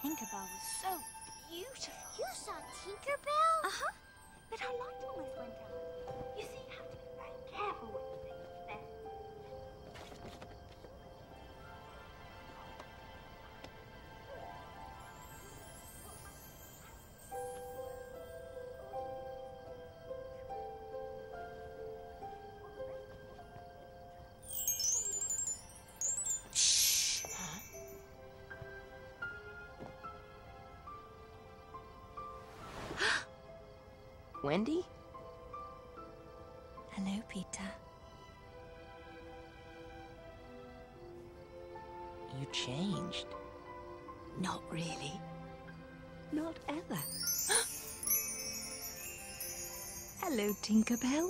Tinkerbell was so beautiful. You saw Tinkerbell? Uh-huh. But her light almost went out. You see, you have to be very careful with things then. Wendy? Hello, Peter. You changed. Not really. Not ever. Hello, Tinkerbell.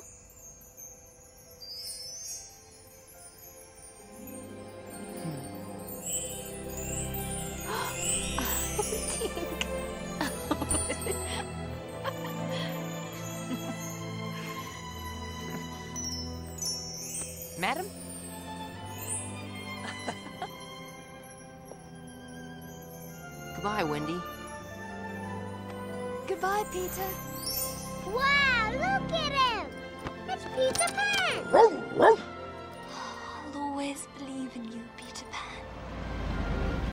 Madam? Goodbye, Wendy. Goodbye, Peter. Wow, look at him! It's Peter Pan!